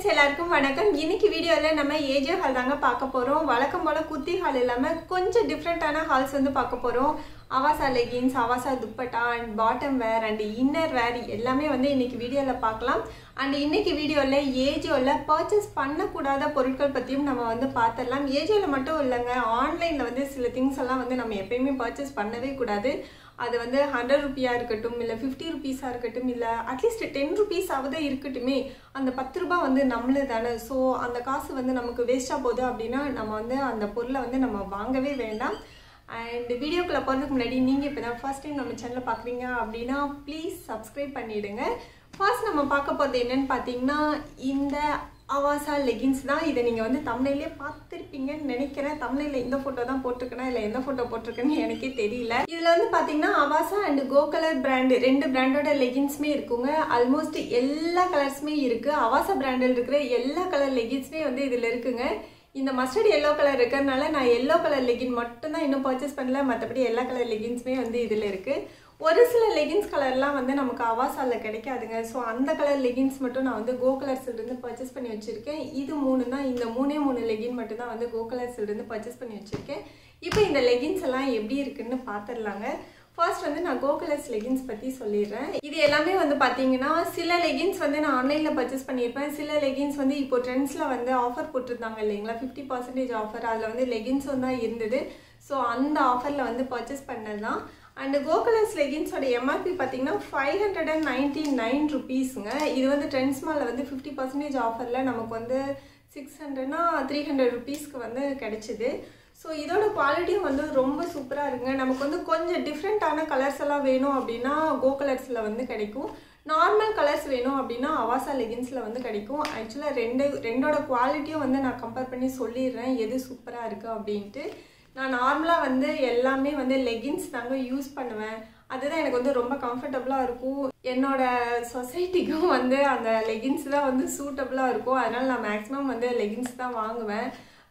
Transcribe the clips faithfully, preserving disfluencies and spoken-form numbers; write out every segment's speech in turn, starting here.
எல்லாருக்கும் வணக்கம். இன்னைக்கு வீடியோல நம்ம ஏஜியோ ஹால் தாங்க பார்க்க போறோம். வழக்கம் போல குர்த்தி ஹால் இல்லாம கொஞ்சம் டிஃபரெண்டான ஹால்ஸ் வந்து பார்க்க போறோம். Avaasa leggings, Avaasa dupatta and bottom wear and inner wear எல்லாமே வந்து இன்னைக்கு வீடியோல பார்க்கலாம். அண்ட் இன்னைக்கு வீடியோல ஏஜியோல பர்ச்சேஸ் பண்ணக்கூடாத பொருட்கள் பத்தியும் நம்ம வந்து பார்த்துடலாம். ஏஜியோல மட்டும் இல்லைங்க, ஆன்லைன்ல வந்து சில திங்ஸ் எல்லாம் வந்து நம்ம எப்பயுமே பர்ச்சேஸ் பண்ணவே கூடாது. அது வந்து ஹண்ட்ரட் ருபியா இருக்கட்டும், இல்லை ஃபிஃப்டி ருபீஸாக இருக்கட்டும், இல்லை அட்லீஸ்ட் டென் ருபீஸாவது இருக்கட்டுமே, அந்த பத்து ரூபா வந்து நம்மளு தானே. ஸோ அந்த காசு வந்து நமக்கு வேஸ்ட்டாக போகுது அப்படின்னா நம்ம வந்து அந்த பொருளை வந்து நம்ம வாங்கவே வேண்டாம். அண்ட் வீடியோக்குள்ளே போகிறதுக்கு முன்னாடி நீங்கள் இப்போ தான் ஃபர்ஸ்ட் டைம் நம்ம சேனலில் பார்க்குறீங்க அப்படின்னா ப்ளீஸ் சப்ஸ்கிரைப் பண்ணிவிடுங்க. ஃபர்ஸ்ட் நம்ம பார்க்க போகிறது என்னென்னு பார்த்தீங்கன்னா இந்த அவாசா லெகின்ஸ் தான். இதை நீங்கள் வந்து தமிழ்லேயே பார்த்துருப்பீங்கன்னு நினைக்கிறேன். தமிழில் இந்த ஃபோட்டோ தான் போட்டிருக்கேனா இல்லை எந்த ஃபோட்டோ போட்டிருக்கேன்னு எனக்கே தெரியல. இதில் வந்து பார்த்தீங்கன்னா Avaasa and Go Colors brand ரெண்டு பிராண்டோட லெகின்ஸுமே இருக்குங்க. ஆல்மோஸ்ட் எல்லா கலர்ஸுமே இருக்குது. அவாசா பிராண்டில் இருக்கிற எல்லா கலர் லெகின்ஸுமே வந்து இதில் இருக்குங்க. இந்த மஸ்டர்ட் எல்லோ கலர் இருக்கிறதுனால நான் எல்லோ கலர் லெகின் மட்டும்தான் இன்னும் பர்ச்சேஸ் பண்ணல. மற்றபடி எல்லா கலர் லெகின்ஸுமே வந்து இதில் இருக்குது. ஒரு சில லெகின்ஸ் கலர்லாம் வந்து நமக்கு அவாசாவில் கிடைக்காதுங்க. ஸோ அந்த கலர் லெகின்ஸ் மட்டும் நான் வந்து கோ கலர்ஸ்லேருந்து பர்ச்சேஸ் பண்ணி வச்சுருக்கேன். இது மூணு தான், இந்த மூணே மூணு லெகின் மட்டும் தான் வந்து கோ கலர்ஸ்லேருந்து பர்ச்சேஸ் பண்ணி வச்சுருக்கேன். இப்போ இந்த லெகின்ஸ் எல்லாம் எப்படி இருக்குன்னு பார்த்துடலாங்க. ஃபர்ஸ்ட் வந்து நான் கோ கலர்ஸ் லெகின்ஸ் பற்றி சொல்லிடுறேன். இது எல்லாமே வந்து பார்த்தீங்கன்னா சில லெகின்ஸ் வந்து நான் ஆன்லைனில் பர்ச்சேஸ் பண்ணியிருப்பேன். சில லெகின்ஸ் வந்து இப்போ ட்ரெண்ட்ஸில் வந்து ஆஃபர் போட்டிருந்தாங்க இல்லைங்களா, ஃபிஃப்டி பர்சன்டேஜ் ஆஃபர். அதில் வந்து லெகின்ஸும் தான் இருந்தது. ஸோ அந்த ஆஃபரில் வந்து பர்ச்சேஸ் பண்ணது தான். அண்ட் கோ கலர்ஸ் லெகின்ஸோட எம்ஆர்பி பார்த்தீங்கன்னா five hundred and ninety nine ருபீஸுங்க. இது வந்து ட்ரெண்ட்ஸ் மாலில் வந்து ஃபிஃப்டி பர்சன்டேஜ் ஆஃபரில் நமக்கு வந்து சிக்ஸ் ஹண்ட்ரட்னா த்ரீ ஹண்ட்ரட் ருபீஸ்க்கு வந்து கிடைச்சிது. ஸோ இதோட குவாலிட்டியும் வந்து ரொம்ப சூப்பராக இருக்குங்க. நமக்கு வந்து கொஞ்சம் டிஃப்ரெண்ட்டான கலர்ஸ் எல்லாம் வேணும் அப்படின்னா கோ கலர்ஸில் வந்து கிடைக்கும். நார்மல் கலர்ஸ் வேணும் அப்படின்னா அவாசா லெகின்ஸில் வந்து கிடைக்கும். ஆக்சுவலாக ரெண்டு ரெண்டோட குவாலிட்டியும் வந்து நான் கம்பேர் பண்ணி சொல்லிடுறேன் எது சூப்பராக இருக்குது அப்படின்ட்டு. நான் நார்மலாக வந்து எல்லாமே வந்து லெகின்ஸ் தாங்க யூஸ் பண்ணுவேன். அதுதான் எனக்கு வந்து ரொம்ப கம்ஃபர்டபுளாக இருக்கும். என்னோட சொசைட்டிக்கும் வந்து அந்த லெகின்ஸ் தான் வந்து சூட்டபுளாக இருக்கும். அதனால் நான் மேக்ஸிமம் வந்து லெகின்ஸ் தான் வாங்குவேன்.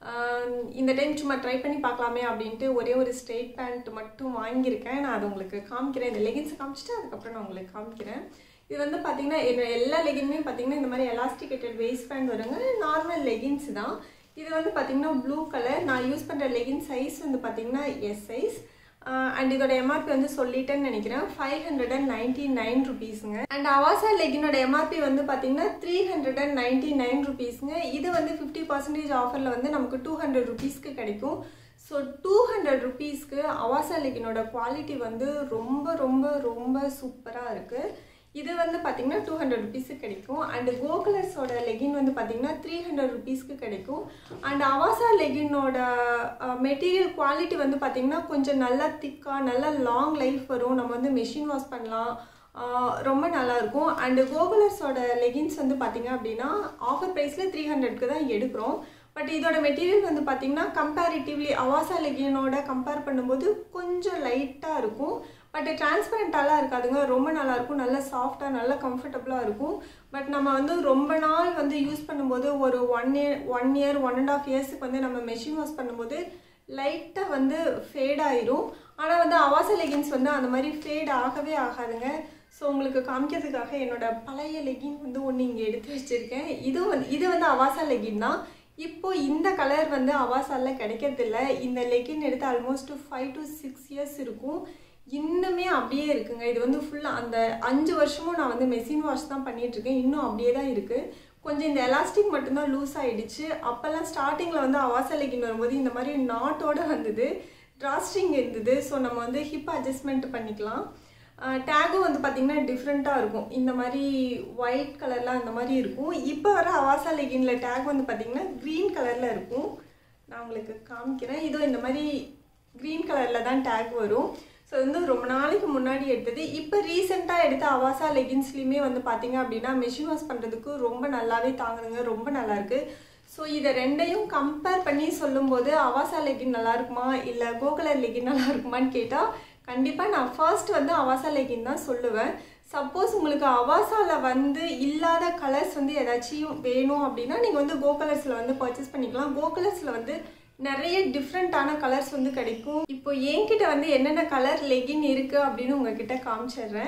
இந்த டைம் சும்மா ட்ரை பண்ணி பார்க்கலாமே அப்படின்ட்டு ஒரே ஒரு ஸ்ட்ரெயிட் பேண்ட் மட்டும் வாங்கியிருக்கேன். நான் அது உங்களுக்கு காமிக்கிறேன். இந்த லெகின்ஸை காமிச்சிட்டு அதுக்கப்புறம் நான் உங்களுக்கு காமிக்கிறேன். இது வந்து பார்த்தீங்கன்னா என்னோட எல்லா லெகின்மே பார்த்தீங்கன்னா இந்த மாதிரி எலாஸ்டிகேட்டட் வேஸ்ட் பேண்ட் வருங்க. நார்மல் லெகின்ஸ் தான். இது வந்து பார்த்தீங்கன்னா ப்ளூ கலர். நான் யூஸ் பண்ணுற லெகின் சைஸ் வந்து பார்த்தீங்கன்னா எஸ் சைஸ். அண்ட் இதோட எம்ஆர்பி வந்து சொல்லிட்டேன்னு நினைக்கிறேன், five hundred and ninety nine ருபீஸுங்க. அண்ட் அவாசா லெகினோட எம்ஆர்பி வந்து பார்த்தீங்கன்னா three hundred and ninety nine ருபீஸுங்க. இது வந்து ஃபிஃப்டி பர்சன்டேஜ் ஆஃபரில் வந்து நமக்கு டூ ஹண்ட்ரட் ருபீஸ்க்கு கிடைக்கும். ஸோ டூ ஹண்ட்ரட் ருபீஸ்க்கு அவாசா லெகினோட குவாலிட்டி வந்து ரொம்ப ரொம்ப ரொம்ப சூப்பராக இருக்குது. இது வந்து பார்த்தீங்கன்னா டூ ஹண்ட்ரட் ருபீஸுக்கு கிடைக்கும். அண்ட் கோ கலர்ஸோட லெகின் வந்து பார்த்தீங்கன்னா த்ரீ ஹண்ட்ரட் ருபீஸ்க்கு கிடைக்கும். அண்ட் அவாசா லெகினோட மெட்டீரியல் குவாலிட்டி வந்து பார்த்தீங்கன்னா கொஞ்சம் நல்லா திக்காக நல்லா லாங் லைஃப் வரும். நம்ம வந்து மெஷின் வாஷ் பண்ணலாம், ரொம்ப நல்லாயிருக்கும். அண்டு கோ கலர்ஸோட லெகின்ஸ் வந்து பார்த்தீங்க அப்படின்னா ஆஃபர் ப்ரைஸில் த்ரீ ஹண்ட்ரட்க்கு தான் எடுக்கிறோம். பட் இதோட மெட்டீரியல் வந்து பார்த்தீங்கன்னா கம்பேரிட்டிவ்லி அவாசா லெகினோட கம்பேர் பண்ணும்போது கொஞ்சம் லைட்டாக இருக்கும். பட் டிரான்ஸ்பரண்டாலாம் இருக்காதுங்க, ரொம்ப நல்லாயிருக்கும். நல்லா சாஃப்டாக நல்லா கம்ஃபர்டபுளாக இருக்கும். பட் நம்ம வந்து ரொம்ப நாள் வந்து யூஸ் பண்ணும்போது ஒரு one year one year one and half இயர்ஸுக்கு வந்து நம்ம மெஷின் வாஷ் பண்ணும்போது லைட்டாக வந்து ஃபேட் ஆயிரும். ஆனால் வந்து அவாசா லெகின்ஸ் வந்து அந்த மாதிரி ஃபேட் ஆகவே ஆகாதுங்க. ஸோ உங்களுக்கு காமிக்கிறதுக்காக என்னோட பழைய லெகின் வந்து ஒன்று இங்கே எடுத்து வச்சுருக்கேன். இது வந்து இது வந்து அவாசா லெகின் தான். இப்போது இந்த கலர் வந்து அவாசாவில் கிடைக்கிறதில்ல. இந்த லெகின் எடுத்து almost five to six years இருக்கும். இன்னுமே அப்படியே இருக்குங்க. இது வந்து ஃபுல்லாக அந்த அஞ்சு வருஷமும் நான் வந்து மெஷின் வாஷ் தான் பண்ணிகிட்ருக்கேன். இன்னும் அப்படியே தான் இருக்குது. கொஞ்சம் இந்த எலாஸ்டிக் மட்டும்தான் லூஸ் ஆகிடுச்சு. அப்போல்லாம் ஸ்டார்டிங்கில் வந்து அவாசா லெகின் வரும்போது இந்த மாதிரி நாட்டோடு வந்தது, ட்ராஸ்ட்ரிங் இருந்தது. ஸோ நம்ம வந்து ஹிப் அட்ஜஸ்ட்மெண்ட் பண்ணிக்கலாம். டேகும் வந்து பார்த்திங்கன்னா டிஃப்ரெண்ட்டாக இருக்கும். இந்த மாதிரி ஒயிட் கலர்லாம் அந்த மாதிரி இருக்கும். இப்போ வர அவாசா லெகினில் டேக் வந்து பார்த்திங்கன்னா க்ரீன் கலரில் இருக்கும். நான் உங்களுக்கு காமிக்கிறேன். இதோ இந்த மாதிரி க்ரீன் கலரில் தான் டேக் வரும். ஸோ வந்து ரொம்ப நாளைக்கு முன்னாடி எடுத்தது. இப்போ ரீசெண்டாக எடுத்த அவாசா லெகின்ஸ்லேயுமே வந்து பார்த்திங்க அப்படின்னா மெஷின் வாஷ் பண்ணுறதுக்கு ரொம்ப நல்லாவே தாங்குதுங்க, ரொம்ப நல்லாயிருக்கு. ஸோ இதை ரெண்டையும் கம்பேர் பண்ணி சொல்லும்போது அவாசா லெகின் நல்லா இருக்குமா இல்லை கோ கலர் லெகின் நல்லா இருக்குமான்னு கேட்டால் கண்டிப்பாக நான் ஃபர்ஸ்ட் வந்து அவாசா லெகின் தான் சொல்லுவேன். சப்போஸ் உங்களுக்கு அவாசாவில் வந்து இல்லாத கலர்ஸ் வந்து ஏதாச்சும் வேணும் அப்படின்னா நீங்கள் வந்து கோ கலர்ஸில் வந்து பர்ச்சேஸ் பண்ணிக்கலாம். கோ கலர்ஸில் வந்து நிறைய டிஃப்ரெண்ட்டான கலர்ஸ் வந்து கிடைக்கும். இப்போ என்கிட்ட வந்து என்னென்ன கலர் லெகின் இருக்குது அப்படின்னு உங்ககிட்ட காமிச்சிடுறேன்.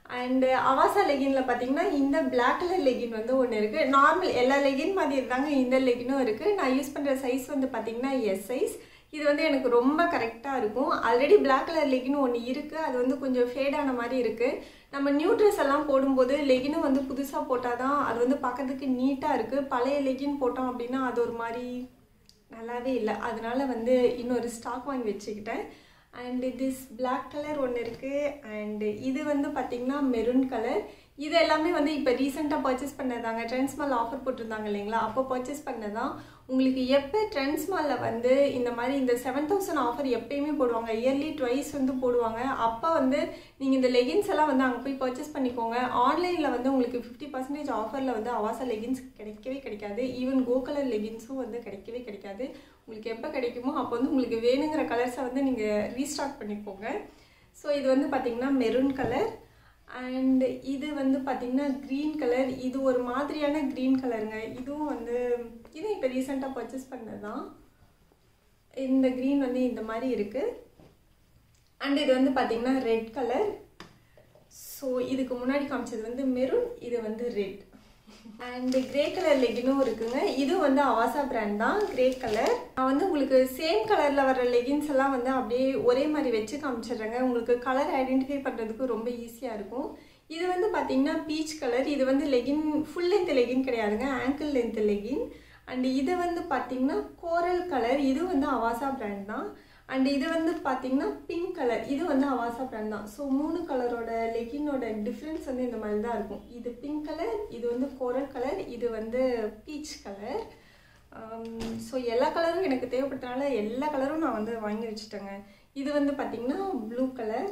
அண்ட் அவாசா லெகின்ல பார்த்தீங்கன்னா இந்த பிளாக் கலர் லெகின் வந்து ஒன்று இருக்குது. நார்மல் எல்லா லெகின் மாதிரி இருந்தாங்க, இந்த லெகினும் இருக்குது. நான் யூஸ் பண்ணுற சைஸ் வந்து பார்த்தீங்கன்னா எஸ் சைஸ். இது வந்து எனக்கு ரொம்ப கரெக்டாக இருக்கும். ஆல்ரெடி பிளாக் கலர் லெகின் ஒன்று இருக்குது, அது வந்து கொஞ்சம் ஃபேடான மாதிரி இருக்குது. நம்ம நியூ ட்ரெஸ் எல்லாம் போடும்போது லெகினும் வந்து புதுசாக போட்டால் தான் அது வந்து பார்க்கறதுக்கு நீட்டாக இருக்குது. பழைய லெகின் போட்டோம் அப்படின்னா அது ஒரு மாதிரி நல்லாவே இல்லை. அதனால வந்து இன்னொரு ஸ்டாக் வாங்கி வச்சுக்கிட்டேன். அண்ட் திஸ் பிளாக் கலர் ஒன்று இருக்குது. அண்டு இது வந்து பார்த்திங்கன்னா மெரூன் கலர். இது எல்லாமே வந்து இப்போ ரீசெண்டாக பர்ச்சேஸ் பண்ணதாங்க. ட்ரெண்ட்ஸ் மால் ஆஃபர் போட்டிருந்தாங்க இல்லைங்களா, அப்போ பர்ச்சேஸ் பண்ணதான். உங்களுக்கு எப்போ ட்ரெண்ட்ஸ் மாலில் வந்து இந்த மாதிரி இந்த செவன் தௌசண்ட் ஆஃபர் எப்பயுமே போடுவாங்க, இயர்லி ட்வைஸ் வந்து போடுவாங்க. அப்போ வந்து நீங்கள் இந்த லெகின்ஸ் எல்லாம் வந்து அங்கே போய் பர்ச்சேஸ் பண்ணிக்கோங்க. ஆன்லைனில் வந்து உங்களுக்கு ஃபிஃப்டி பர்சன்டேஜ் ஆஃபரில் வந்து அவாசா லெகின்ஸ் கிடைக்கவே கிடைக்காது. ஈவன் கோ கலர் லெகின்ஸும் வந்து கிடைக்கவே கிடைக்காது. உங்களுக்கு எப்போ கிடைக்குமோ அப்போ வந்து உங்களுக்கு வேணுங்கிற கலர்ஸை வந்து நீங்கள் ரீஸ்டாக் பண்ணிக்கோங்க. ஸோ இது வந்து பார்த்திங்கன்னா மெரூன் கலர். அண்ட் இது வந்து பார்த்திங்கன்னா க்ரீன் கலர். இது ஒரு மாதிரியான க்ரீன் கலருங்க. இதுவும் வந்து இது இப்போ ரீசெண்டாக பர்ச்சேஸ் பண்ணது தான். இந்த க்ரீன் வந்து இந்த மாதிரி இருக்குது. அண்ட் இது வந்து பார்த்திங்கன்னா ரெட் கலர். ஸோ இதுக்கு முன்னாடி காமிச்சது வந்து மெரூன், இது வந்து ரெட். அண்ட் கிரே கலர் லெகினும் இருக்குங்க. இது வந்து அவாசா பிராண்ட் தான், கிரே கலர். நான் வந்து உங்களுக்கு சேம் கலரில் வர லெகின்ஸ் எல்லாம் வந்து அப்படியே ஒரே மாதிரி வச்சு காமிச்சிடுறேங்க. உங்களுக்கு கலர் ஐடென்டிஃபை பண்ணுறதுக்கு ரொம்ப ஈஸியாக இருக்கும். இது வந்து பார்த்தீங்கன்னா பீச் கலர். இது வந்து லெகின் ஃபுல் லென்த் லெகின் கிடையாதுங்க, ஆங்கிள் லென்த் லெகின். அண்ட் இது வந்து பார்த்தீங்கன்னா கோரல் கலர். இது வந்து அவாசா பிராண்ட் தான். அண்ட் இது வந்து பார்த்தீங்கன்னா பிங்க் கலர். இது வந்து அவாசா பிராண்ட் தான். ஸோ மூணு கலரோட லெகினோட டிஃப்ரென்ஸ் வந்து இந்த மாதிரி தான் இருக்கும். இது பிங்க் கலர், இது வந்து கோரல் கலர், இது வந்து பீச் கலர். ஸோ எல்லா கலரும் எனக்கு தேவைப்பட்டனால எல்லா கலரும் நான் வந்து வாங்கி வச்சுட்டேங்க. இது வந்து பார்த்தீங்கன்னா ப்ளூ கலர்.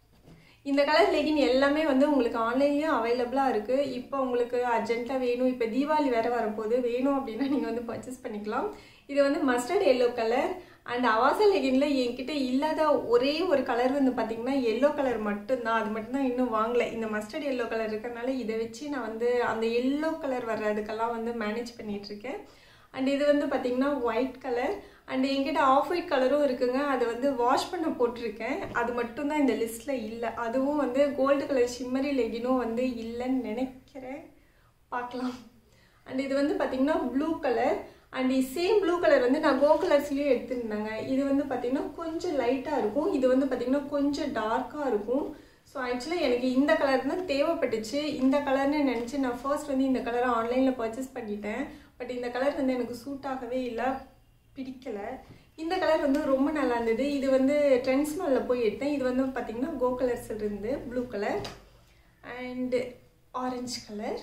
இந்த கலர் லெகின் எல்லாமே வந்து உங்களுக்கு ஆன்லைன்லேயும் அவைலபிளாக இருக்குது. இப்போ உங்களுக்கு அர்ஜென்ட்டாக வேணும், இப்போ தீபாவளி வேறு வரப்போது, வேணும் அப்படின்னா நீங்கள் வந்து பர்ச்சேஸ் பண்ணிக்கலாம். இது வந்து mustard yellow colour. And Avaasa லெகினில் என்கிட்ட இல்லாத ஒரே ஒரு கலர் வந்து பார்த்திங்கன்னா எல்லோ கலர் மட்டும்தான். அது மட்டும்தான் இன்னும் வாங்கலை. இந்த மஸ்டர்ட் எல்லோ கலர் இருக்கிறதுனால இதை வச்சு நான் வந்து அந்த எல்லோ கலர் வர்றதுக்கெல்லாம் வந்து மேனேஜ் பண்ணிகிட்ருக்கேன். அண்ட் இது வந்து பார்த்திங்கன்னா ஒயிட் கலர். அண்ட் என்கிட்ட ஆஃப் ஒயிட் கலரும் இருக்குங்க. அது வந்து வாஷ் பண்ண போட்டிருக்கேன். அது மட்டும்தான் இந்த லிஸ்ட்டில் இல்லை. அதுவும் வந்து கோல்டு கலர் ஷிம்மரி லெகினும் வந்து இல்லைன்னு நினைக்கிறேன், பார்க்கலாம். அண்ட் இது வந்து பார்த்திங்கன்னா blue colour. And same blue colour வந்து நான் கோ கலர்ஸ்லேயும் எடுத்துருந்தேங்க. இது வந்து பார்த்திங்கன்னா கொஞ்சம் லைட்டாக இருக்கும், இது வந்து பார்த்திங்கன்னா கொஞ்சம் டார்க்காக இருக்கும். ஸோ ஆக்சுவலாக எனக்கு இந்த கலர் தான் தேவைப்பட்டுச்சு. இந்த கலர்னு நினச்சி நான் ஃபர்ஸ்ட் வந்து இந்த கலரை ஆன்லைனில் பர்ச்சேஸ் பண்ணிட்டேன். பட் இந்த கலர் வந்து எனக்கு சூட் ஆகவே இல்லை, பிடிக்கலை. இந்த கலர் வந்து ரொம்ப நல்லா இருந்தது. இது வந்து ட்ரெண்ட்ஸ் மாலில் போய் எடுத்தேன். இது வந்து பார்த்திங்கன்னா கோ கலர்ஸ் இருந்து blue colour and orange colour.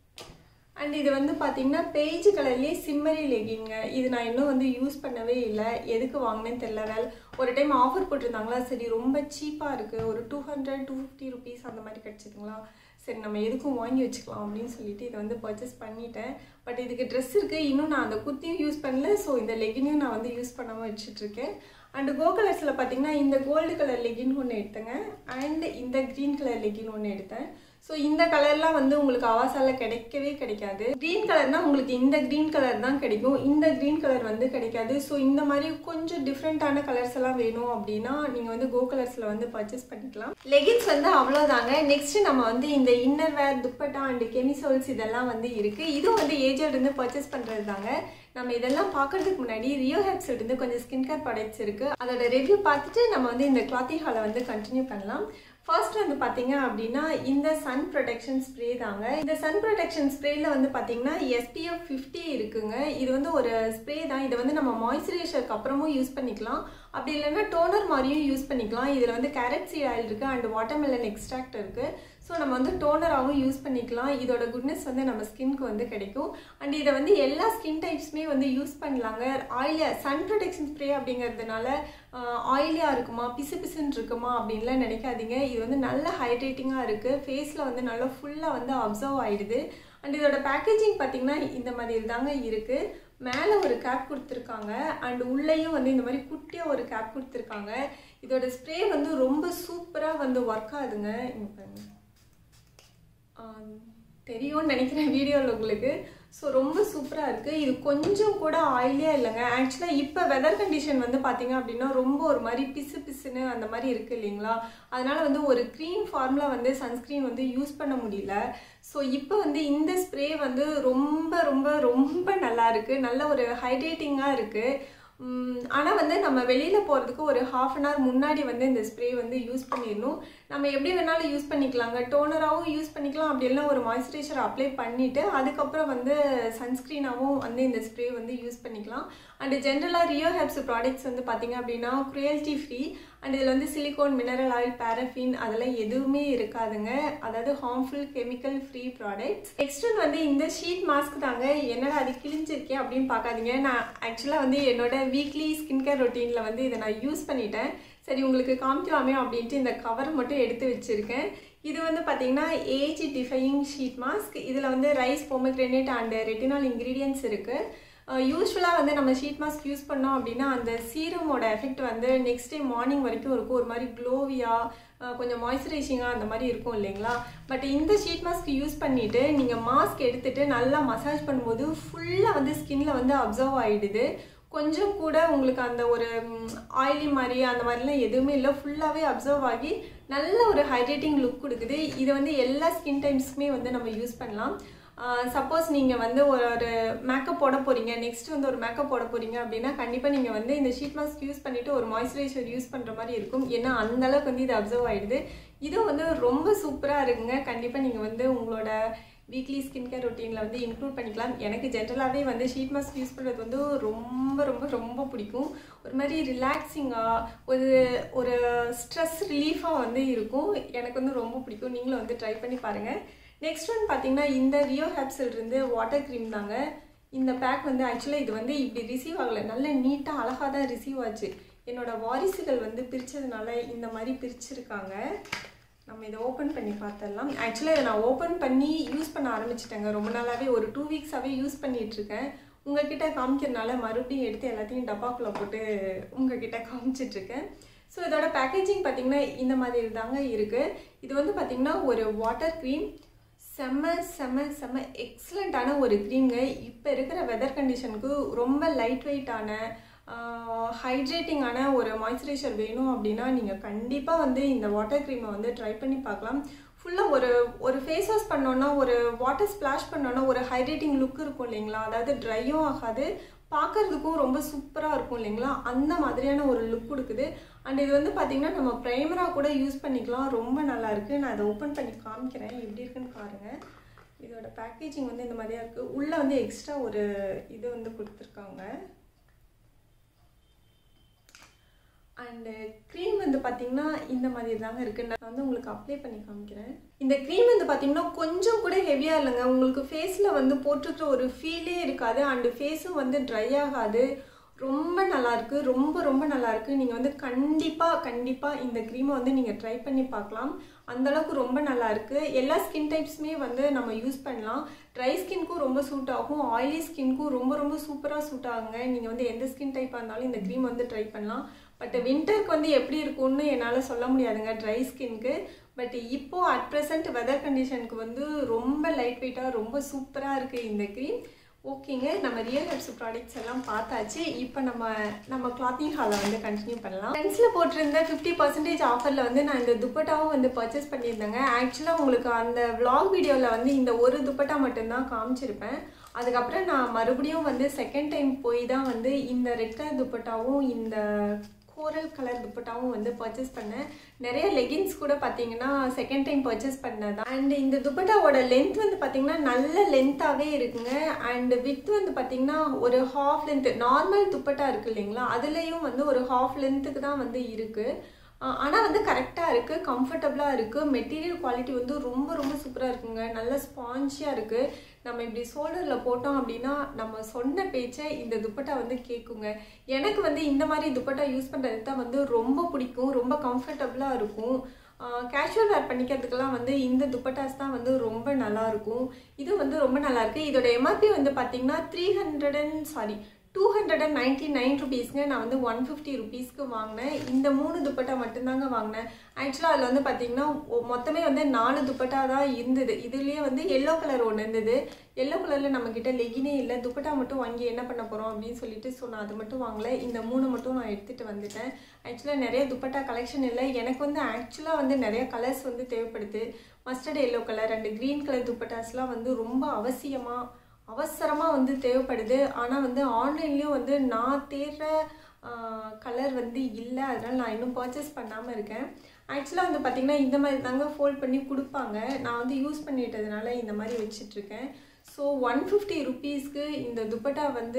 And இது வந்து பார்த்திங்கன்னா பேஜ் கலர்லேயே சிம்மரி லெகிங்க. இது நான் இன்னும் வந்து யூஸ் பண்ணவே இல்லை, எதுக்கு வாங்கினேன்னு தெரில. வேலை ஒரு டைம் ஆஃபர் போட்டிருந்தாங்களா, சரி ரொம்ப சீப்பாக இருக்குது, ஒரு two hundred two fifty rupees அந்த மாதிரி கிடச்சிதுங்களா, சரி நம்ம எதுக்கும் வாங்கி வச்சுக்கலாம் அப்படின்னு சொல்லிட்டு இதை வந்து பர்ச்சேஸ் பண்ணிட்டேன். பட் இதுக்கு ட்ரெஸ் இருக்குது, இன்னும் நான் அந்த குர்த்தியும் யூஸ் பண்ணல. ஸோ இந்த லெகினையும் நான் வந்து யூஸ் பண்ணாமல் வச்சுட்ருக்கேன். அண்டு கோ கலர்ஸில் பார்த்திங்கன்னா இந்த கோல்டு கலர் லெகின் ஒன்று எடுத்தேங்க. அண்டு இந்த க்ரீன் கலர் லெகின் ஒன்று எடுத்தேன். ஸோ இந்த கலர்லாம் வந்து உங்களுக்கு அவாசாவில் கிடைக்கவே கிடைக்காது. க்ரீன் கலர்னால் உங்களுக்கு இந்த க்ரீன் கலர் தான் கிடைக்கும், இந்த க்ரீன் கலர் வந்து கிடைக்காது. ஸோ இந்த மாதிரி கொஞ்சம் டிஃப்ரெண்ட்டான கலர்ஸ் எல்லாம் வேணும் அப்படின்னா நீங்கள் வந்து கோ கலர்ஸில் வந்து பர்ச்சேஸ் பண்ணிக்கலாம். லெகின்ஸ் வந்து அவ்வளோதாங்க. நெக்ஸ்ட் நம்ம வந்து இந்த inner wear, dupatta and camisoles இதெல்லாம் வந்து இருக்குது. இதுவும் வந்து ஏஜோடு பர்ச்சேஸ் பண்ணுறது தாங்க. நம்ம இதெல்லாம் பார்க்கறதுக்கு முன்னாடி ரியோ ஹெர்ப்ஸ் இருந்து கொஞ்சம் ஸ்கின் கேர் ப்ராடக்ட்ஸ் இருக்குது, அதோட ரிவ்யூ பார்த்துட்டு நம்ம வந்து இந்த கிளாத்திங் ஹாலை வந்து கண்டினியூ பண்ணலாம். ஃபர்ஸ்ட் வந்து பார்த்தீங்க அப்படின்னா இந்த சன் ப்ரொடெக்ஷன் ஸ்ப்ரே தாங்க. இந்த சன் ப்ரொடெக்ஷன் ஸ்ப்ரேல வந்து பார்த்தீங்கன்னா எஸ் பி எஃப் ஃபிஃப்டி இருக்குங்க. இது வந்து ஒரு ஸ்ப்ரே தான். இதை வந்து நம்ம மாய்ஸ்சரைசருக்கு அப்புறமும் யூஸ் பண்ணிக்கலாம், அப்படி இல்லைன்னா டோனர் மாதிரியும் யூஸ் பண்ணிக்கலாம். இதில் வந்து கேரட் சீட் ஆயில் இருக்குது அண்ட் வாட்டர்மெலன் எக்ஸ்ட்ராக்ட் இருக்குது. ஸோ நம்ம வந்து டோனராகவும் யூஸ் பண்ணிக்கலாம். இதோட குட்னஸ் வந்து நம்ம ஸ்கின்க்கு வந்து கிடைக்கும். அண்ட் இதை வந்து எல்லா ஸ்கின் டைப்ஸுமே வந்து யூஸ் பண்ணலாங்க. ஆயிலியாக சன் ப்ரொடெக்ஷன் ஸ்ப்ரே அப்படிங்கிறதுனால ஆயிலியாக இருக்குமா, பிசு பிசுன்னு இருக்குமா அப்படின்லாம் நினைக்காதீங்க. இது வந்து நல்ல ஹைட்ரேட்டிங்காக இருக்குது, ஃபேஸில் வந்து நல்லா ஃபுல்லாக வந்து அப்சர்வ் ஆகிடுது. அண்ட் இதோட பேக்கேஜிங் பார்த்திங்கன்னா இந்த மாதிரி தாங்க இருக்குது. மேலே ஒரு கேப் கொடுத்துருக்காங்க அண்ட் உள்ளேயும் வந்து இந்த மாதிரி குட்டியாக ஒரு கேப் கொடுத்துருக்காங்க. இதோட ஸ்ப்ரே வந்து ரொம்ப சூப்பராக வந்து ஒர்க் ஆகுதுங்க. இங்கே பாருங்க, தெரியும்னு நினைக்கிறேன் வீடியோவில் உங்களுக்கு. ஸோ ரொம்ப சூப்பராக இருக்குது. இது கொஞ்சம் கூட ஆயிலியாக இல்லைங்க. ஆக்சுவலாக இப்போ வெதர் கண்டிஷன் வந்து பார்த்தீங்க அப்படின்னா ரொம்ப ஒரு மாதிரி பிசு பிசுன்னு அந்த மாதிரி இருக்குது இல்லைங்களா? அதனால் வந்து ஒரு க்ரீம் ஃபார்மில் வந்து சன்ஸ்க்ரீன் வந்து யூஸ் பண்ண முடியல. ஸோ இப்போ வந்து இந்த ஸ்ப்ரே வந்து ரொம்ப ரொம்ப ரொம்ப நல்லா இருக்குது. நல்ல ஒரு ஹைட்ரேட்டிங்காக இருக்குது. ஆனால் வந்து நம்ம வெளியில் போகிறதுக்கு ஒரு ஹாஃப் அன் ஹவர் முன்னாடி வந்து இந்த ஸ்ப்ரே வந்து யூஸ் பண்ணிடணும். நம்ம எப்படி வேணாலும் யூஸ் பண்ணிக்கலாங்க. டோனராகவும் யூஸ் பண்ணிக்கலாம், அப்படி இல்லைனா ஒரு மாய்ஸ்சரைசர் அப்ளை பண்ணிவிட்டு அதுக்கப்புறம் வந்து சன்ஸ்க்ரீனாகவும் வந்து இந்த ஸ்ப்ரே வந்து யூஸ் பண்ணிக்கலாம். அண்டு ஜென்ரலாக ரியோ ஹெர்ப்ஸ் ப்ராடக்ட்ஸ் வந்து பார்த்திங்க அப்படின்னா க்ரூயல்ட்டி ஃப்ரீ அண்ட் இதில் வந்து சிலிகான், மினரல் ஆயில், பேரஃபின் அதெல்லாம் எதுவுமே இருக்காதுங்க. அதாவது harmful chemical free products. Next வந்து இந்த ஷீட் மாஸ்க் தாங்க. என்னடா அது கிழிஞ்சிருக்கேன் அப்படின்னு பார்க்காதீங்க. நான் ஆக்சுவலாக வந்து என்னோட வீக்லி ஸ்கின் கேர் ரொட்டீனில் வந்து இதை நான் யூஸ் பண்ணிட்டேன். சரி உங்களுக்கு காமிக்கலாமே அப்படின்ட்டு இந்த கவர் மட்டும் எடுத்து வச்சுருக்கேன். இது வந்து பார்த்திங்கன்னா ஏஜ் டிஃபையிங் ஷீட் மாஸ்க். இதில் வந்து rice, pomegranate and retinol ingredients இருக்குது. யூஸ்வலாக வந்து நம்ம ஷீட் மாஸ்க் யூஸ் பண்ணோம் அப்படின்னா அந்த சீரமோட எஃபெக்ட் வந்து நெக்ஸ்ட் டே மார்னிங் வரைக்கும் இருக்கும். ஒரு மாதிரி க்ளோவியாக கொஞ்சம் மாய்ஸ்சரைசிங்காக அந்த மாதிரி இருக்கும் இல்லைங்களா? பட் இந்த ஷீட் மாஸ்க் யூஸ் பண்ணிவிட்டு நீங்கள் மாஸ்க் எடுத்துகிட்டு நல்லா மசாஜ் பண்ணும்போது ஃபுல்லாக வந்து ஸ்கின்ல வந்து அப்சர்வ் ஆகிடுது. கொஞ்சம் கூட உங்களுக்கு அந்த ஒரு ஆயிலி மாதிரி அந்த மாதிரிலாம் எதுவுமே இல்லை. ஃபுல்லாகவே அப்சர்வ் ஆகி நல்ல ஒரு ஹைட்ரேட்டிங் லுக் கொடுக்குது. இதை வந்து எல்லா ஸ்கின் டைப்ஸ்க்குமே வந்து நம்ம யூஸ் பண்ணலாம். சப்போஸ் நீங்கள் வந்து ஒரு மேக்கப் போட போகிறீங்க, நெக்ஸ்ட் வந்து ஒரு மேக்கப் போட போகிறீங்க அப்படின்னா கண்டிப்பாக நீங்கள் வந்து இந்த ஷீட் மாஸ்க் யூஸ் பண்ணிவிட்டு ஒரு மாய்ஸ்சரைசர் யூஸ் பண்ணுற மாதிரி இருக்கும். ஏன்னா அந்தளவுக்கு வந்து இது அப்சர்வ் ஆகிடுது. இதுவும் வந்து ரொம்ப சூப்பராக இருக்குங்க. கண்டிப்பாக நீங்கள் வந்து உங்களோட வீக்லி ஸ்கின் கேர் ரொட்டீனில் வந்து இன்க்ளூட் பண்ணிக்கலாம். எனக்கு ஜென்ரலாகவே வந்து ஷீட் மாஸ்க் யூஸ் பண்ணுறது வந்து ரொம்ப ரொம்ப ரொம்ப பிடிக்கும். ஒரு மாதிரி ரிலாக்ஸிங்காக ஒரு ஒரு ஸ்ட்ரெஸ் ரிலீஃபாக வந்து இருக்கும். எனக்கு வந்து ரொம்ப பிடிக்கும். நீங்களும் வந்து ட்ரை பண்ணி பாருங்கள். நெக்ஸ்ட் ஒன் பார்த்தீங்கன்னா இந்த ரியோ ஹெர்ப்ஸ்லேருந்து வாட்டர் க்ரீம் தாங்க. இந்த பேக் வந்து ஆக்சுவலாக இது வந்து இப்படி ரிசீவ் ஆகலை. நல்ல நீட்டாக அழகாக தான் ரிசீவ் ஆச்சு. என்னோடய வாரிசுகள் வந்து பிரித்ததுனால இந்த மாதிரி பிரிச்சுருக்காங்க. நம்ம இதை ஓப்பன் பண்ணி பார்த்துடலாம். ஆக்சுவலாக இதை நான் ஓப்பன் பண்ணி யூஸ் பண்ண ஆரம்பிச்சிட்டேங்க. ரொம்ப நாளாகவே ஒரு டூ வீக்ஸாகவே யூஸ் பண்ணிகிட்ருக்கேன். உங்கள்கிட்ட காமிக்கிறதுனால மறுபடியும் எடுத்து எல்லாத்தையும் டப்பாக்குள்ளே போட்டு உங்கள்கிட்ட காமிச்சிட்ருக்கேன். ஸோ இதோட பேக்கேஜிங் பார்த்திங்கன்னா இந்த மாதிரி தாங்க இருக்குது. இது வந்து பார்த்திங்கன்னா ஒரு வாட்டர் க்ரீம். செம்ம செம்ம செம்ம எக்ஸலண்ட்டான ஒரு க்ரீம்ங்க. இப்போ இருக்கிற வெதர் கண்டிஷனுக்கு ரொம்ப லைட் வெயிட்டான ஹைட்ரேட்டிங்கான ஒரு மாய்ஸ்சரைசர் வேணும் அப்படின்னா நீங்கள் கண்டிப்பாக வந்து இந்த வாட்டர் க்ரீமை வந்து ட்ரை பண்ணி பார்க்கலாம். ஃபுல்லாக ஒரு ஒரு ஃபேஸ் வாஷ் பண்ணோன்னா, ஒரு வாட்டர் ஸ்ப்ளாஷ் பண்ணோன்னா ஒரு ஹைட்ரேட்டிங் லுக் இருக்கும் இல்லைங்களா? அதாவது ட்ரையும் ஆகாது, பார்க்குறதுக்கும் ரொம்ப சூப்பராக இருக்கும் இல்லைங்களா? அந்த மாதிரியான ஒரு லுக் கொடுக்குது. அண்ட் இது வந்து பார்த்திங்கன்னா நம்ம ப்ரைமராக கூட யூஸ் பண்ணிக்கலாம். ரொம்ப நல்லாயிருக்கு. நான் அதை ஓப்பன் பண்ணி காமிக்கிறேன், எப்படி இருக்குன்னு பாருங்கள். இதோட பேக்கேஜிங் வந்து இந்த மாதிரியாக இருக்குது. உள்ளே வந்து எக்ஸ்ட்ரா ஒரு இது வந்து கொடுத்துருக்காங்க. அண்டு க்ரீம் வந்து பார்த்திங்கன்னா இந்த மாதிரி தாங்க இருக்குது. நான் வந்து உங்களுக்கு அப்ளை பண்ணி காமிக்கிறேன். இந்த க்ரீம் வந்து பார்த்திங்கன்னா கொஞ்சம் கூட ஹெவியாக இல்லைங்க. உங்களுக்கு ஃபேஸில் வந்து போட்டுக்கிற ஒரு ஃபீலே இருக்காது. அண்டு ஃபேஸும் வந்து ட்ரை ஆகாது. ரொம்ப நல்லாயிருக்கு. ரொம்ப ரொம்ப நல்லாயிருக்கு. நீங்கள் வந்து கண்டிப்பாக கண்டிப்பாக இந்த க்ரீமை வந்து நீங்கள் ட்ரை பண்ணி பார்க்கலாம். அந்தளவுக்கு ரொம்ப நல்லாயிருக்கு. எல்லா ஸ்கின் டைப்ஸுமே வந்து நம்ம யூஸ் பண்ணலாம். ட்ரை ஸ்கின்க்கும் ரொம்ப சூட் ஆகும், ஆயிலி ஸ்கின்க்கும் ரொம்ப ரொம்ப சூப்பராக சூட் ஆகுங்க. நீங்கள் வந்து எந்த ஸ்கின் டைப்பாக இருந்தாலும் இந்த க்ரீம் வந்து ட்ரை பண்ணலாம். பட் வின்டருக்கு வந்து எப்படி இருக்கும்னு என்னால் சொல்ல முடியாதுங்க ட்ரை ஸ்கின்க்கு. பட் இப்போது அட் ப்ரெசென்ட் வெதர் கண்டிஷனுக்கு வந்து ரொம்ப லைட் வெயிட்டாக ரொம்ப சூப்பராக இருக்குது இந்த க்ரீம். ஓகேங்க, நம்ம ரியோ ஹெர்ப்ஸ் ப்ராடக்ட்ஸ் எல்லாம் பார்த்தாச்சு. இப்போ நம்ம நம்ம கிளாத்திங் ஹாலை வந்து கண்டினியூ பண்ணலாம். ஃப்ரெண்ட்ஸில் போட்டிருந்த ஃபிஃப்டி பர்சன்டேஜ் ஆஃபரில் வந்து நான் இந்த துப்பட்டாவும் வந்து பர்ச்சேஸ் பண்ணியிருந்தேங்க. ஆக்சுவலாக உங்களுக்கு அந்த விளாக் வீடியோவில் வந்து இந்த ஒரு துப்பட்டா மட்டும்தான் காமிச்சிருப்பேன். அதுக்கப்புறம் நான் மறுபடியும் வந்து செகண்ட் டைம் போய் தான் வந்து இந்த ரெட் கலர் துப்பட்டாவும் இந்த கோரல் கலர் துப்பட்டாவும் வந்து பர்ச்சேஸ் பண்ணேன். நிறைய லெகின்ஸ் கூட பார்த்தீங்கன்னா செகண்ட் டைம் பர்ச்சேஸ் பண்ணது. அண்ட் இந்த துப்பட்டாவோட லென்த் வந்து பார்த்தீங்கன்னா நல்ல லென்த்தாகவே இருக்குங்க. அண்ட் வித் வந்து பார்த்தீங்கன்னா ஒரு ஹாஃப் லென்த் நார்மல் துப்பட்டா இருக்குது இல்லைங்களா, அதுலேயும் வந்து ஒரு ஹாஃப் லென்த்துக்கு தான் வந்து இருக்குது. ஆனால் வந்து கரெக்டாக இருக்குது, கம்ஃபர்டபுளாக இருக்குது. மெட்டீரியல் குவாலிட்டி வந்து ரொம்ப ரொம்ப சூப்பராக இருக்குங்க. நல்ல ஸ்பான்ச்சியாக இருக்குது. நம்ம இப்படி ஷோல்டரில் போட்டோம் அப்படின்னா நம்ம சொன்ன பேச்சை இந்த துப்பட்டா வந்து கேட்குங்க. எனக்கு வந்து இந்த மாதிரி துப்பட்டா யூஸ் பண்ணுறதுக்கு தான் வந்து ரொம்ப பிடிக்கும். ரொம்ப கம்ஃபர்டபுளாக இருக்கும். கேஷுவல் வேர் பண்ணிக்கிறதுக்கெல்லாம் வந்து இந்த துப்பட்டாஸ் தான் வந்து ரொம்ப நல்லாயிருக்கும். இது வந்து ரொம்ப நல்லாயிருக்கு. இதோட எம்ஆர்பி வந்து பார்த்திங்கன்னா three hundred and sorry two hundred and ninety nine ருபீஸ்ங்க. நான் வந்து ஒன் ஃபிஃப்டி ருபீஸ்க்கு வாங்கினேன். இந்த மூணு துப்பட்டா மட்டும்தாங்க வாங்கினேன். ஆக்சுவலாக அதில் வந்து பார்த்தீங்கன்னா மொத்தமே வந்து நாலு துப்பட்டா தான் இருந்தது. இதுலேயே வந்து எல்லோ கலர் ஒன்று இருந்தது. எல்லோ கலரில் நம்மக்கிட்ட லெகினே இல்லை, துப்பட்டா மட்டும் வாங்கி என்ன பண்ண போகிறோம் அப்படின்னு சொல்லிட்டு ஸோ நான் அது மட்டும் வாங்கலை. இந்த மூணு மட்டும் நான் எடுத்துகிட்டு வந்துட்டேன். ஆக்சுவலாக நிறைய துப்பட்டா கலெக்ஷன் இல்லை. எனக்கு வந்து ஆக்சுவலாக வந்து நிறைய கலர்ஸ் வந்து தேவைப்படுது. Mustard yellow colour and green colour துப்பட்டாஸ்லாம் வந்து ரொம்ப அவசியமாக அவசரமாக வந்து தேவைப்படுது. ஆனால் வந்து ஆன்லைன்லேயும் வந்து நான் தேடுற கலர் வந்து இல்லை. அதனால் நான் இன்னும் பர்ச்சேஸ் பண்ணாமல் இருக்கேன். ஆக்சுவலாக வந்து பார்த்திங்கன்னா இந்த மாதிரி தாங்க ஃபோல்ட் பண்ணி கொடுப்பாங்க. நான் வந்து யூஸ் பண்ணிட்டதுனால இந்த மாதிரி வச்சிட்ருக்கேன். ஸோ ஒன் ஃபிஃப்டி ருபீஸ்க்கு இந்த துப்பட்டா வந்து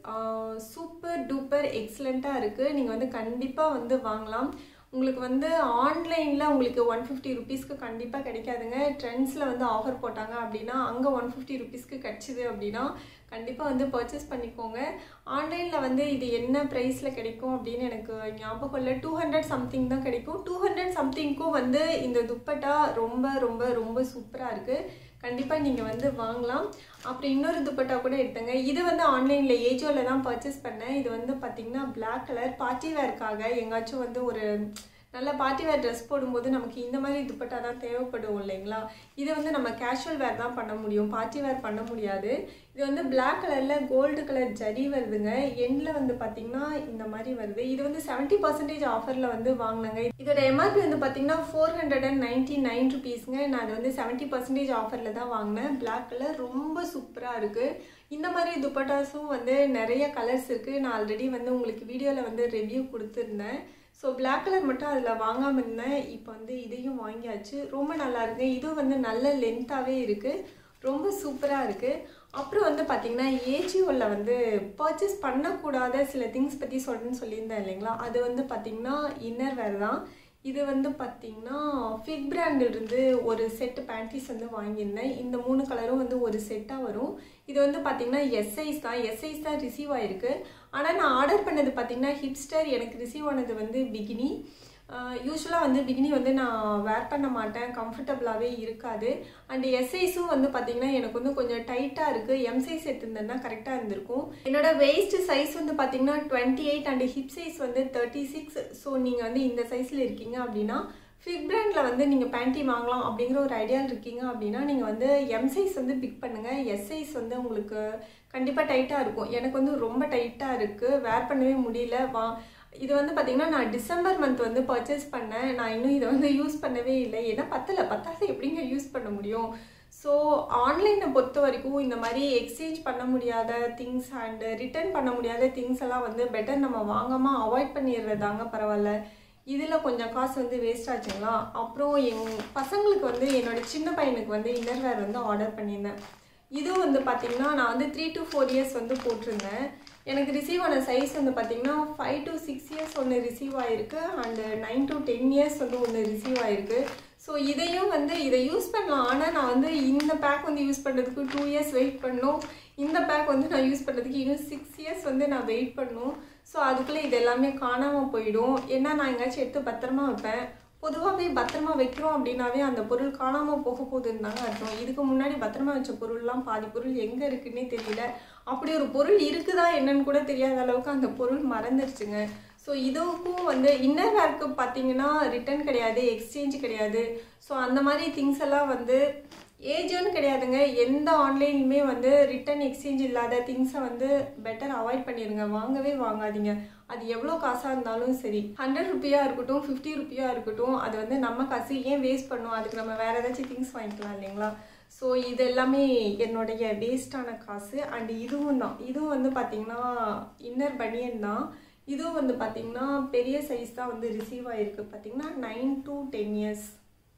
சூப்பர் டூப்பர் எக்ஸலண்ட்டாக இருக்குது. நீங்கள் வந்து கண்டிப்பாக வந்து வாங்கலாம். உங்களுக்கு வந்து ஆன்லைனில் உங்களுக்கு ஒன் ஃபிஃப்டி ருபீஸ்க்கு கண்டிப்பாக கிடைக்காதுங்க. ட்ரெண்ட்ஸில் வந்து ஆஃபர் போட்டாங்க அப்படின்னா அங்கே ஒன் ஃபிஃப்டி ருபீஸ்க்கு கிடச்சிது அப்படின்னா கண்டிப்பாக வந்து பர்ச்சேஸ் பண்ணிக்கோங்க. ஆன்லைனில் வந்து இது என்ன ப்ரைஸில் கிடைக்கும் அப்படின்னு எனக்கு ஞாபகம் இல்லை. டூ ஹண்ட்ரட் சம்திங் தான் கிடைக்கும். டூ ஹண்ட்ரட் சம்திங்க்கும் வந்து இந்த துப்பட்டா ரொம்ப ரொம்ப ரொம்ப சூப்பராக இருக்குது. கண்டிப்பாக நீங்கள் வந்து வாங்கலாம். அப்புறம் இன்னொரு துப்பட்டா கூட எடுத்தேங்க. இது வந்து ஆன்லைனில் ஏஜோவில் தான் பர்ச்சேஸ் பண்ணேன். இது வந்து பார்த்திங்கன்னா பிளாக் கலர் பார்ட்டி வேர்க்காக எங்காச்சும் வந்து ஒரு நல்ல பார்ட்டி வேர் ட்ரெஸ் போடும்போது நமக்கு இந்த மாதிரி துப்பட்டா தான் தேவைப்படும் இல்லைங்களா. இதை வந்து நம்ம கேஷுவல் வேர் தான் பண்ண முடியும், பார்ட்டி வேர் பண்ண முடியாது. இது வந்து பிளாக் கலரில் கோல்டு கலர் ஜரி வருதுங்க. எண்டில் வந்து பார்த்திங்கன்னா இந்த மாதிரி வருது. இது வந்து செவன்ட்டி பர்சன்டேஜ் ஆஃபரில் வந்து வாங்கினாங்க. இதோட எம்ஆர்பி வந்து பார்த்திங்கன்னா four hundred and ninety nine ருபீஸ்ங்க. நான் அது வந்து செவன்ட்டி பர்சன்டேஜ் ஆஃபரில் தான் வாங்கினேன். பிளாக் கலர் ரொம்ப சூப்பராக இருக்குது. இந்த மாதிரி துப்பட்டாஸும் வந்து நிறைய கலர்ஸ் இருக்குது. நான் ஆல்ரெடி வந்து உங்களுக்கு வீடியோவில் வந்து ரிவ்யூ கொடுத்துருந்தேன். ஸோ பிளாக் கலர் மட்டும் அதில் வாங்காமல் இருந்தேன். இப்போ வந்து இதையும் வாங்கியாச்சு. ரொம்ப நல்லா இருக்குது. இதுவும் வந்து நல்ல லென்த்தாகவே இருக்குது. ரொம்ப சூப்பராக இருக்குது. அப்புறம் வந்து பார்த்திங்கன்னா ஏஜியோவில் வந்து பர்ச்சேஸ் பண்ணக்கூடாத சில திங்ஸ் பற்றி சொல்கிறேன்னு சொல்லியிருந்தேன் இல்லைங்களா. அது வந்து பார்த்திங்கன்னா இன்னர் வேர் தான். இது வந்து பார்த்திங்கன்னா ஃபிக் பிராண்டிலிருந்து ஒரு செட்டு பேண்டீஸ் வந்து வாங்கியிருந்தேன். இந்த மூணு கலரும் வந்து ஒரு செட்டாக வரும். இது வந்து பார்த்திங்கன்னா எஸ் சைஸ் தான். எஸ் சைஸ் தான் ரிசீவ் ஆகிருக்கு. ஆனால் நான் ஆர்டர் பண்ணது பார்த்திங்கன்னா ஹிப்ஸ்டர். எனக்கு ரிசீவ் ஆனது வந்து பிகினி. யூஸ்வலாக வந்து பிகினி வந்து நான் வேர் பண்ண மாட்டேன், கம்ஃபர்டபுளாகவே இருக்காது. அண்ட் எஸ் சைஸும் வந்து பார்த்திங்கன்னா எனக்கு வந்து கொஞ்சம் டைட்டாக இருக்குது. எம் சைஸ் எடுத்துருந்தேன்னா கரெக்டாக இருந்திருக்கும். என்னோட வெயிஸ்ட் சைஸ் வந்து பார்த்திங்கன்னா twenty eight and hip size வந்து தேர்ட்டி சிக்ஸ். ஸோ நீங்கள் வந்து இந்த சைஸில் இருக்கீங்க அப்படின்னா ஃபிக் பிராண்டில் வந்து நீங்கள் பேண்ட்டி வாங்கலாம் அப்படிங்கிற ஒரு ஐடியாவில் இருக்கீங்க அப்படின்னா நீங்கள் வந்து எம் சைஸ் வந்து பிக் பண்ணுங்கள். எஸ் சைஸ் வந்து உங்களுக்கு கண்டிப்பாக டைட்டாக இருக்கும். எனக்கு வந்து ரொம்ப டைட்டாக இருக்குது, வேர் பண்ணவே முடியல. வா இது வந்து பார்த்திங்கன்னா நான் டிசம்பர் மந்த் வந்து பர்ச்சேஸ் பண்ணேன். நான் இன்னும் இதை வந்து யூஸ் பண்ணவே இல்லை. ஏன்னா பத்தலை பத்தாது எப்படிங்க யூஸ் பண்ண முடியும். ஸோ ஆன்லைனை பொறுத்த வரைக்கும் இந்த மாதிரி எக்ஸ்சேஞ்ச் பண்ண முடியாத திங்ஸ் அண்டு ரிட்டர்ன் பண்ண முடியாத திங்ஸ் எல்லாம் வந்து பெட்டர் நம்ம வாங்காமல் அவாய்ட் பண்ணிடுறதாங்க பரவாயில்ல. இதில் கொஞ்சம் காசு வந்து வேஸ்ட் ஆச்சுங்களா. அப்புறம் எங் பசங்களுக்கு வந்து என்னோடய சின்ன பையனுக்கு வந்து இன்னர் வேர் வந்து ஆர்டர் பண்ணியிருந்தேன். இதுவும் வந்து பார்த்திங்கன்னா நான் வந்து த்ரீ டு ஃபோர் இயர்ஸ் வந்து போட்டிருந்தேன். எனக்கு ரிசீவ் ஆன சைஸ் வந்து பார்த்திங்கன்னா ஃபைவ் டு சிக்ஸ் இயர்ஸ் ஒன்று ரிசீவ் ஆகிருக்கு and nine to ten years வந்து ஒன்று ரிசீவ் ஆகிருக்கு. ஸோ இதையும் வந்து இதை யூஸ் பண்ணலாம். ஆனால் நான் வந்து இந்த பேக் வந்து யூஸ் பண்ணுறதுக்கு டூ இயர்ஸ் வெயிட் பண்ணணும். இந்த பேக் வந்து நான் யூஸ் பண்ணுறதுக்கு இன்னும் சிக்ஸ் இயர்ஸ் வந்து நான் வெயிட் பண்ணணும். ஸோ அதுக்குள்ளே இது எல்லாமே காணாமல் போயிடும். ஏன்னா நான் எங்கேயாச்சும் எடுத்து பத்திரமா வைப்பேன். பொதுவாகவே பத்திரமா வைக்கிறோம் அப்படின்னாவே அந்த பொருள் காணாமல் போக போகுதுன்னு தாங்க அர்த்தம். இதுக்கு முன்னாடி பத்திரமா வச்ச பொருள்லாம் பாதி பொருள் எங்கே இருக்குன்னே தெரியல. அப்படி ஒரு பொருள் இருக்குதா என்னன்னு கூட தெரியாத அளவுக்கு அந்த பொருள் மறந்துடுச்சுங்க. ஸோ இதுக்கும் வந்து இன்னர் வேர்க்கு பார்த்தீங்கன்னா ரிட்டர்ன் கிடையாது, எக்ஸ்சேஞ்ச் கிடையாது. ஸோ அந்த மாதிரி திங்ஸ் எல்லாம் வந்து ஏஜோன்னு கிடையாதுங்க. எந்த ஆன்லைனுமே வந்து ரிட்டர்ன் எக்ஸ்சேஞ்ச் இல்லாத திங்ஸை வந்து பெட்டர் அவாய்ட் பண்ணிடுங்க. வாங்கவே வாங்காதீங்க. அது எவ்வளோ காசாக இருந்தாலும் சரி, ஹண்ட்ரட் ருப்பியாக இருக்கட்டும், ஃபிஃப்டி ருப்பியாக இருக்கட்டும், அது வந்து நம்ம காசு ஏன் வேஸ்ட் பண்ணும். அதுக்கு நம்ம வேறு ஏதாச்சும் திங்ஸ் வாங்கிக்கலாம் இல்லைங்களா. ஸோ இது எல்லாமே என்னுடைய வேஸ்டான காசு. அண்ட் இதுவும் தான். இதுவும் வந்து பார்த்திங்கன்னா இன்னர் பனியன் தான். இதுவும் வந்து பார்த்திங்கன்னா பெரிய சைஸ் தான் வந்து ரிசீவ் ஆகிருக்கு. பார்த்திங்கன்னா நைன் டு டென் இயர்ஸ்.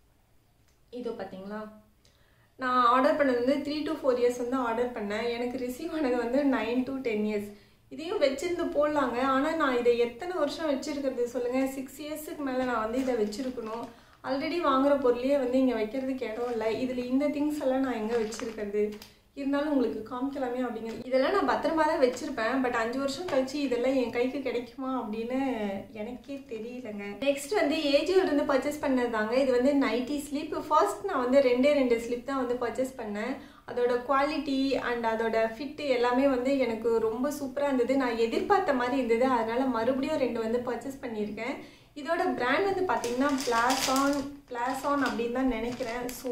இது பார்த்திங்களா நான் ஆர்டர் பண்ணது வந்து த்ரீ டு ஃபோர் இயர்ஸ் வந்து ஆர்டர் பண்ணேன். எனக்கு ரிசீவ் ஆனது வந்து நைன் டு டென் இயர்ஸ். இதையும் வச்சிருந்து போடலாங்க. ஆனால் நான் இதை எத்தனை வருஷம் வச்சுருக்கிறது சொல்லுங்கள். சிக்ஸ் இயர்ஸுக்கு மேலே நான் வந்து இதை வச்சுருக்கணும். ஆல்ரெடி வாங்குகிற பொருளையே வந்து இங்கே வைக்கிறதுக்கு இடம் இல்லை. இதில் இந்த திங்ஸ் எல்லாம் நான் எங்கே வச்சுருக்கிறது. இருந்தாலும் உங்களுக்கு காமிக்கலாமே அப்படிங்கிறது. இதெல்லாம் நான் பத்திரமா தான் வச்சுருப்பேன். பட் அஞ்சு வருஷம் கழிச்சு இதெல்லாம் என் கைக்கு கிடைக்குமா அப்படின்னு எனக்கே தெரியலங்க. நெக்ஸ்ட் வந்து ஏஜியோலேருந்து பர்ச்சேஸ் பண்ணது தாங்க. இது வந்து நைட்டி ஸ்லிப். ஃபர்ஸ்ட் நான் வந்து ரெண்டே ரெண்டு ஸ்லிப் தான் வந்து பர்ச்சேஸ் பண்ணேன். அதோட குவாலிட்டி அண்ட் அதோட ஃபிட் எல்லாமே வந்து எனக்கு ரொம்ப சூப்பராக இருந்தது. நான் எதிர்பார்த்த மாதிரி இருந்தது. அதனால் மறுபடியும் ரெண்டு வந்து பர்ச்சேஸ் பண்ணியிருக்கேன். இதோட பிராண்ட் வந்து பார்த்திங்கன்னா பிளாசான் பிளாசான் அப்படின்னு தான் நினைக்கிறேன். ஸோ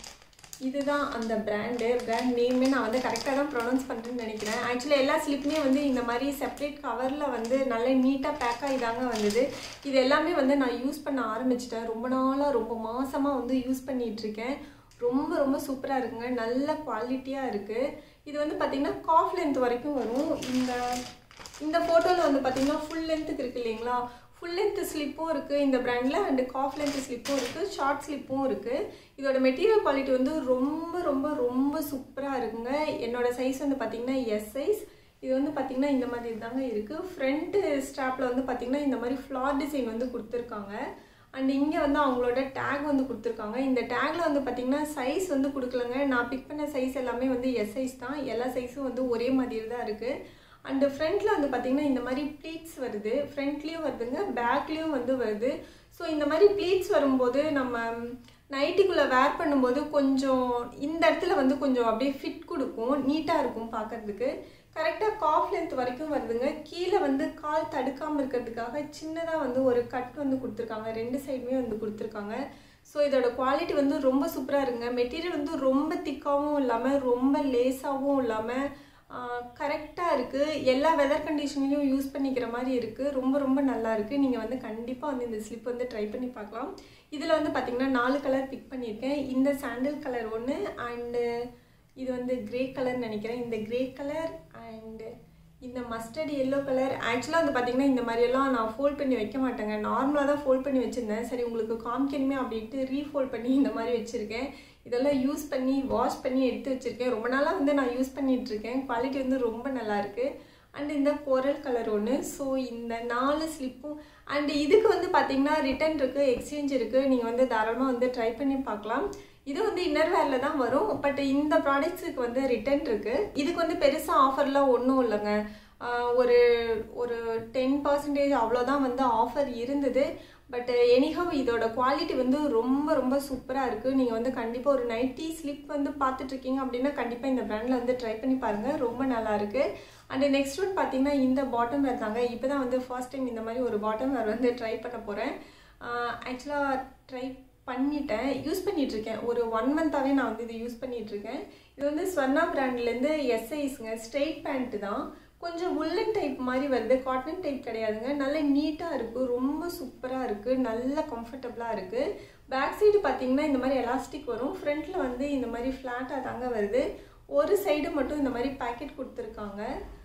இதுதான் அந்த பிராண்டு. பிராண்ட் நேமே நான் வந்து கரெக்டாக தான் ப்ரொனவுன்ஸ் பண்ணுறேன்னு நினைக்கிறேன். ஆக்சுவலாக எல்லா ஸ்லிப்புமே வந்து இந்த மாதிரி செப்பரேட் கவரில் வந்து நல்ல நீட்டாக பேக்காக இதாங்க வந்தது. இது எல்லாமே வந்து நான் யூஸ் பண்ண ஆரம்பிச்சிட்டேன். ரொம்ப நாளாக ரொம்ப மாதமாக வந்து யூஸ் பண்ணிகிட்ருக்கேன். ரொம்ப ரொம்ப சூப்பராக இருக்குங்க. நல்ல குவாலிட்டியாக இருக்குது. இது வந்து பார்த்திங்கன்னா காஃப் லென்த் வரைக்கும் வரும். இந்த இந்த ஃபோட்டோவில் வந்து பார்த்திங்கன்னா ஃபுல் லென்த்துக்கு இருக்குது இல்லைங்களா? ஃபுல் லென்த் ஸ்லிப்பும் இருக்குது இந்த பிராண்டில் அண்டு காஃப் லென்த் ஸ்லிப்பும் இருக்குது, ஷார்ட் ஸ்லிப்பும் இருக்குது. இதோட மெட்டீரியல் குவாலிட்டி வந்து ரொம்ப ரொம்ப ரொம்ப சூப்பராக இருக்குங்க. என்னோடய சைஸ் வந்து பார்த்திங்கன்னா எஸ் சைஸ். இது வந்து பார்த்திங்கன்னா இந்த மாதிரி தாங்க இருக்குது. ஃப்ரண்ட்டு ஸ்ட்ராப்பில் வந்து பார்த்திங்கன்னா இந்த மாதிரி ஃப்ளார் டிசைன் வந்து கொடுத்துருக்காங்க. அண்ட் இங்கே வந்து அவங்களோட டேக் வந்து கொடுத்துருக்காங்க. இந்த டேக்கில் வந்து பார்த்திங்கன்னா சைஸ் வந்து கொடுக்கலங்க. நான் பிக் பண்ண சைஸ் எல்லாமே வந்து எஸ் சைஸ் தான். எல்லா சைஸும் வந்து ஒரே மாதிரி தான் இருக்குது. அண்டு ஃப்ரண்ட்டில் வந்து பார்த்திங்கன்னா இந்த மாதிரி ப்ளீட்ஸ் வருது. ஃப்ரண்ட்லேயும் வருதுங்க, பேக்லேயும் வந்து வருது. ஸோ இந்த மாதிரி ப்ளீட்ஸ் வரும்போது நம்ம நைட்டிக்குள்ளே வேர் பண்ணும்போது கொஞ்சம் இந்த இடத்துல வந்து கொஞ்சம் அப்படியே ஃபிட் கொடுக்கும், நீட்டாக இருக்கும் பார்க்குறதுக்கு. கரெக்டாக காஃப் லென்த் வரைக்கும் வருதுங்க. கீழே வந்து கால் தடுக்காமல் இருக்கிறதுக்காக சின்னதாக வந்து ஒரு கட் வந்து கொடுத்துருக்காங்க. ரெண்டு சைடுமே வந்து கொடுத்துருக்காங்க. ஸோ இதோட குவாலிட்டி வந்து ரொம்ப சூப்பராக இருக்குங்க. மெட்டீரியல் வந்து ரொம்ப திக்காகவும் இல்லாமல் ரொம்ப லேஸாகவும் இல்லாமல் கரெக்டாக இருக்குது. எல்லா வெதர் கண்டிஷன்லையும் யூஸ் பண்ணிக்கிற மாதிரி இருக்குது. ரொம்ப ரொம்ப நல்லா இருக்குது. நீங்கள் வந்து கண்டிப்பாக வந்து இந்த ஸ்லிப் வந்து ட்ரை பண்ணி பார்க்கலாம். இதில் வந்து பார்த்திங்கன்னா நாலு கலர் பிக் பண்ணியிருக்கேன். இந்த சாண்டில் கலர் ஒன்று அண்டு இது வந்து கிரே கலர் நினைக்கிறேன். இந்த கிரே கலர் அண்டு இந்த மஸ்டர்ட் எல்லோ கலர். ஆக்சுவலாக வந்து பார்த்திங்கன்னா இந்த மாதிரியெல்லாம் நான் ஃபோல்ட் பண்ணி வைக்க மாட்டேங்க. நார்மலாக தான் ஃபோல்ட் பண்ணி வச்சுருந்தேன். சரி உங்களுக்கு காமிக்கணுமே அப்படின்ட்டு ரீஃபோல்ட் பண்ணி இந்த மாதிரி வச்சுருக்கேன். இதெல்லாம் யூஸ் பண்ணி வாஷ் பண்ணி எடுத்து வச்சுருக்கேன். ரொம்ப நாளாக வந்து நான் யூஸ் பண்ணிகிட்ருக்கேன். குவாலிட்டி வந்து ரொம்ப நல்லாயிருக்கு. அண்ட் இந்த கோரல் கலர் ஒன்று. ஸோ இந்த நாலு ஸ்லிப்பும் அண்டு இதுக்கு வந்து பார்த்திங்கன்னா ரிட்டன் இருக்குது, எக்ஸ்சேஞ்ச் இருக்குது. நீங்கள் வந்து தாராளமாக வந்து ட்ரை பண்ணி பார்க்கலாம். இது வந்து இன்னர் வேரில் தான் வரும். பட் இந்த ப்ராடக்ட்ஸுக்கு வந்து ரிட்டன் இருக்குது. இதுக்கு வந்து பெருசாக ஆஃபர்லாம் ஒன்றும் இல்லைங்க. ஒரு ஒரு டென் பர்சன்டேஜ் அவ்வளோதான் வந்து ஆஃபர் இருந்தது. பட் எனிஹவ் இதோட குவாலிட்டி வந்து ரொம்ப ரொம்ப சூப்பராக இருக்குது. நீங்கள் வந்து கண்டிப்பாக ஒரு நைட்டி ஸ்லிப் வந்து பார்த்துட்ருக்கீங்க அப்படின்னா கண்டிப்பாக இந்த பிராண்டில் வந்து ட்ரை பண்ணி பாருங்கள். ரொம்ப நல்லாயிருக்கு. அண்டு நெக்ஸ்ட் ஒன் பார்த்திங்கன்னா இந்த பாட்டம் வேர் தாங்க. இப்போ தான் வந்து ஃபர்ஸ்ட் டைம் இந்த மாதிரி ஒரு பாட்டம் வேர் வந்து ட்ரை பண்ண போகிறேன். ஆக்சுவலாக ட்ரை பண்ணிட்டேன், யூஸ் பண்ணிகிட்ருக்கேன். ஒரு ஒன் மந்த்தாகவே நான் வந்து இது யூஸ் பண்ணிகிட்ருக்கேன். இது வந்து ஸ்வர்ணா பிராண்ட்லேருந்து எஸ் சைஸுங்க. ஸ்ட்ரெயிட் பேண்ட்டு தான். கொஞ்சம் உல்லன் டைப் மாதிரி வருது, காட்டன் டைப் கிடையாதுங்க. நல்ல நீட்டாக இருக்குது, ரொம்ப சூப்பராக இருக்குது, நல்ல கம்ஃபர்டபுளாக இருக்குது. பேக் சைடு பார்த்திங்கன்னா இந்த மாதிரி எலாஸ்டிக் வரும். ஃப்ரண்ட்டில் வந்து இந்த மாதிரி ஃப்ளாட்டாக தாங்க வருது. ஒரு சைடு மட்டும் இந்த மாதிரி பேக்கெட் கொடுத்துருக்காங்க.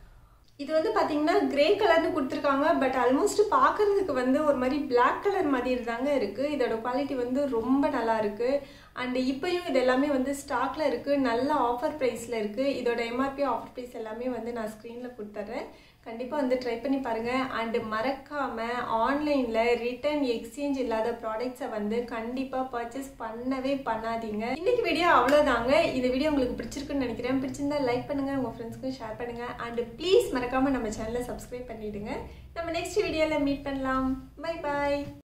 இது வந்து பார்த்திங்கன்னா கிரே கலர்னு கொடுத்துருக்காங்க. பட் ஆல்மோஸ்ட் பார்க்குறதுக்கு வந்து ஒரு மாதிரி பிளாக் கலர் மாதிரி தாங்க இருக்குது. இதோட குவாலிட்டி வந்து ரொம்ப நல்லா இருக்குது. அண்டு இப்போயும் இது எல்லாமே வந்து ஸ்டாக்கில் இருக்குது. நல்ல ஆஃபர் ப்ரைஸில் இருக்குது. இதோட எம்ஆர்பி ஆஃபர் ப்ரைஸ் எல்லாமே வந்து நான் ஸ்க்ரீனில் கொடுத்துட்றேன். கண்டிப்பாக வந்து ட்ரை பண்ணி பாருங்கள். அண்டு மறக்காமல் ஆன்லைனில் ரிட்டர்ன் எக்ஸ்சேஞ்ச் இல்லாத ப்ராடக்ட்ஸை வந்து கண்டிப்பாக பர்ச்சேஸ் பண்ணவே பண்ணாதீங்க. இன்றைக்கி வீடியோ அவ்வளோதாங்க. இந்த வீடியோ உங்களுக்கு பிடிச்சிருக்குன்னு நினைக்கிறேன். பிடிச்சிருந்தா லைக் பண்ணுங்கள், உங்கள் ஃப்ரெண்ட்ஸ்க்கும் ஷேர் பண்ணுங்கள். அண்டு ப்ளீஸ் மறக்காமல் நம்ம சேனலை சப்ஸ்கிரைப் பண்ணிவிடுங்க. நம்ம நெக்ஸ்ட் வீடியோவில் மீட் பண்ணலாம். பை பாய்.